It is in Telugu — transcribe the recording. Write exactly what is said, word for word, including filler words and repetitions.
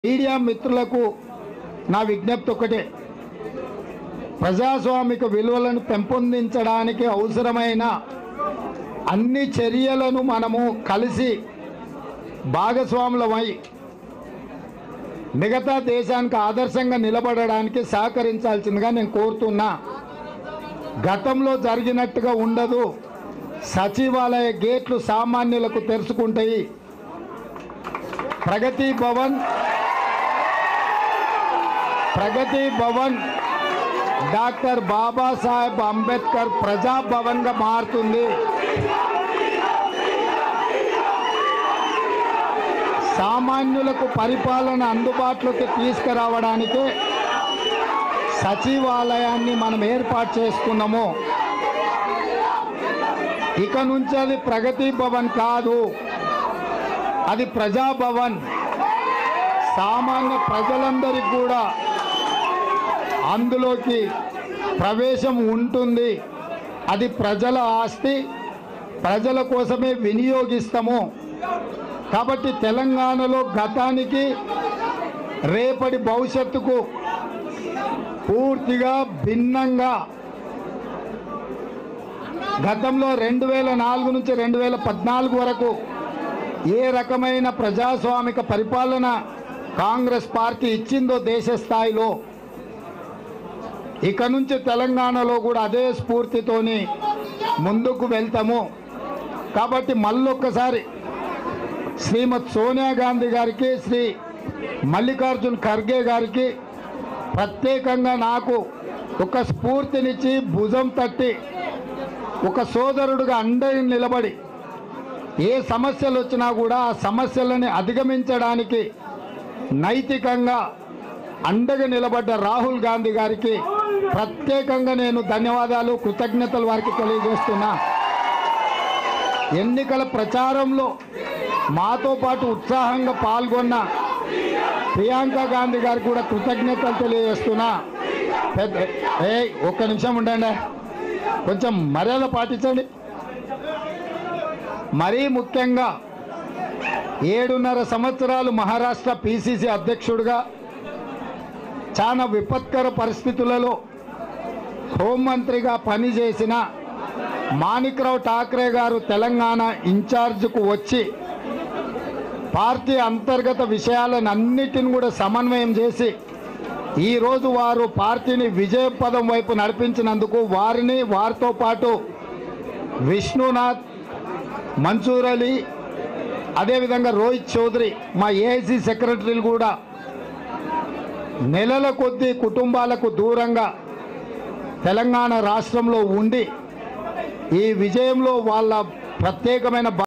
మీడియా మిత్రులకు నా విజ్ఞప్తి ఒకటే, ప్రజాస్వామిక విలువలను పెంపొందించడానికి అవసరమైన అన్ని చర్యలను మనము కలిసి భాగస్వాములమై మిగతా దేశానికి ఆదర్శంగా నిలబడడానికి సహకరించాల్సిందిగా నేను కోరుతున్నా. గతంలో జరిగినట్టుగా ఉండదు. సచివాలయ గేట్లు సామాన్యులకు తెరుచుకుంటాయి. ప్రగతి భవన్ ప్రగతి భవన్ డాక్టర్ బాబాసాహెబ్ అంబేద్కర్ ప్రజా భవన్గా మారుతుంది. సామాన్యులకు పరిపాలన అందుబాటులోకి తీసుకురావడానికి సచివాలయాన్ని మనం ఏర్పాటు చేసుకున్నాము. ఇక నుంచి అది ప్రగతి భవన్ కాదు, అది ప్రజాభవన్. సామాన్య ప్రజలందరికీ కూడా అందులోకి ప్రవేశం ఉంటుంది. అది ప్రజల ఆస్తి, ప్రజల కోసమే వినియోగిస్తాము. కాబట్టి తెలంగాణలో గతానికి రేపటి భవిష్యత్తుకు పూర్తిగా భిన్నంగా గతంలో రెండు వేల నాలుగు నుంచి రెండు వేల పద్నాలుగు వరకు ఏ రకమైన ప్రజాస్వామిక పరిపాలన కాంగ్రెస్ పార్టీ ఇచ్చిందో దేశ స్థాయిలో, ఇక నుంచి తెలంగాణలో కూడా అదే స్ఫూర్తితోని ముందుకు వెళ్తాము. కాబట్టి మళ్ళొక్కసారి శ్రీమతి సోనియా గాంధీ గారికి, శ్రీ మల్లికార్జున్ ఖర్గే గారికి ప్రత్యేకంగా నాకు ఒక స్ఫూర్తినిచ్చి భుజం తట్టి ఒక సోదరుడుగా అండగా నిలబడి ఏ సమస్యలు వచ్చినా కూడా ఆ సమస్యలని అధిగమించడానికి నైతికంగా అండగా నిలబడ్డ రాహుల్ గాంధీ గారికి ప్రత్యేకంగా నేను ధన్యవాదాలు, కృతజ్ఞతలు వారికి తెలియజేస్తున్నా. ఎన్నికల ప్రచారంలో మాతో పాటు ఉత్సాహంగా పాల్గొన్న ప్రియాంక గాంధీ గారికి కూడా కృతజ్ఞతలు తెలియజేస్తున్నా. పెద్ద ఏ ఒక్క నిమిషం ఉండండి, కొంచెం మర్యాద పాటించండి. మరీ ముఖ్యంగా ఏడున్నర సంవత్సరాలు మహారాష్ట్ర పిసిసి అధ్యక్షుడిగా చాలా విపత్కర పరిస్థితులలో హోంమంత్రిగా పనిచేసిన మాణిక్రావు ఠాక్రే గారు తెలంగాణ ఇన్ఛార్జ్కు వచ్చి పార్టీ అంతర్గత విషయాలను అన్నిటిని కూడా సమన్వయం చేసి ఈరోజు వారు పార్టీని విజయపదం వైపు నడిపించినందుకు వారిని, వారితో పాటు విష్ణునాథ్, మన్సూర్ అలీ, అదేవిధంగా రోహిత్ చౌదరి, మా ఏఐసి సెక్రటరీలు కూడా నెలల కొద్దీ కుటుంబాలకు దూరంగా తెలంగాణ రాష్ట్రంలో ఉండి ఈ విజయంలో వాళ్ళ ప్రత్యేకమైన